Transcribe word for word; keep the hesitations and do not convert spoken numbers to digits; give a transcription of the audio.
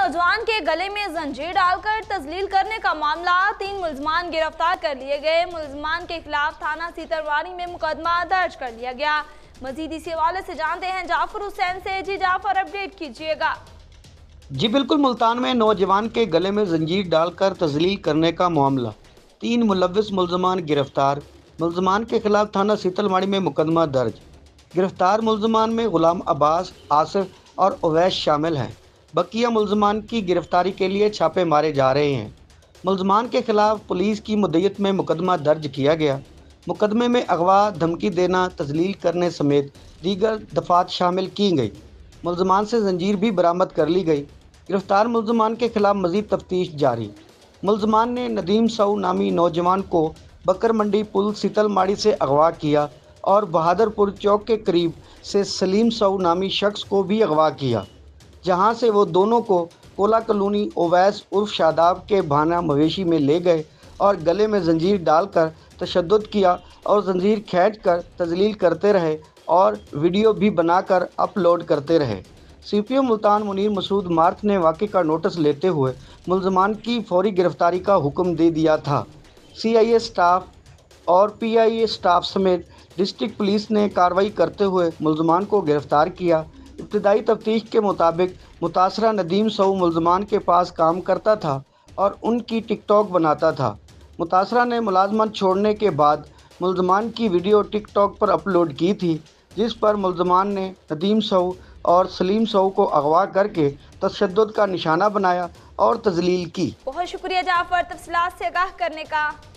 नौजवान के गले में जंजीर डालकर तजलील करने का मामला, तीन मुलजमान गिरफ्तार कर लिए गए। मुलजमान के खिलाफ थाना सीतरवानी में मुकदमा दर्ज कर लिया गया। मजीद इसी हवाले से जानते हैं जाफर हुसैन से। जी जाफर, अपडेट कीजिएगा। जी बिल्कुल, मुल्तान में नौजवान के गले में जंजीर डालकर तजलील करने का मामला, तीन मुलव्विस मुलजमान गिरफ्तार। मुलजमान के खिलाफ थाना सीतलवाड़ी में मुकदमा दर्ज। गिरफ्तार मुलजमान में गुलाम अब्बास, आसिफ और उवैस शामिल हैं। बकिया मुलजमान की गिरफ्तारी के लिए छापे मारे जा रहे हैं। मुलजमान के खिलाफ पुलिस की मुद्दत में मुकदमा दर्ज किया गया। मुकदमे में अगवा, धमकी देना, तजलील करने समेत दीगर दफात शामिल की गई। मुलजमान से जंजीर भी बरामद कर ली गई। गिरफ्तार मुलजमान के खिलाफ मजीद तफ्तीश जारी। मुलजमान ने नदीम सऊ नामी नौजवान को बकर मंडी पुल सीतलवाड़ी से अगवा किया और बहादुरपुर चौक के करीब से सलीम सऊ नामी शख्स को भी अगवा किया, जहां से वो दोनों को कोला कॉलोनी ओवैस उर्फ शादाब के भाना मवेशी में ले गए और गले में जंजीर डालकर तशद्दुद किया और जंजीर खींच कर तजलील करते रहे और वीडियो भी बनाकर अपलोड करते रहे। C P O Multan Munir Masood Marth ने वाक़े का नोटिस लेते हुए मुलजमान की फौरी गिरफ्तारी का हुक्म दे दिया था। सी आई ए स्टाफ और पी आई ए स्टाफ समेत डिस्ट्रिक्ट पुलिस ने कार्रवाई करते हुए मुलजमान को गिरफ्तार किया। इब्तदाई तफ्तीश के मुताबिक मुतासरा नदीम सऊ मुलजमान के पास काम करता था और उनकी टिकटॉक बनाता था। मुतासरा ने मुलाजमत छोड़ने के बाद मुलजमान की वीडियो टिकटॉक पर अपलोड की थी, जिस पर मुलजमान ने नदीम सऊ और सलीम सऊ को अगवा करके तशद्दुद का निशाना बनाया और तजलील की। बहुत शुक्रिया जाफर, तफसीलात से आगाह करने का।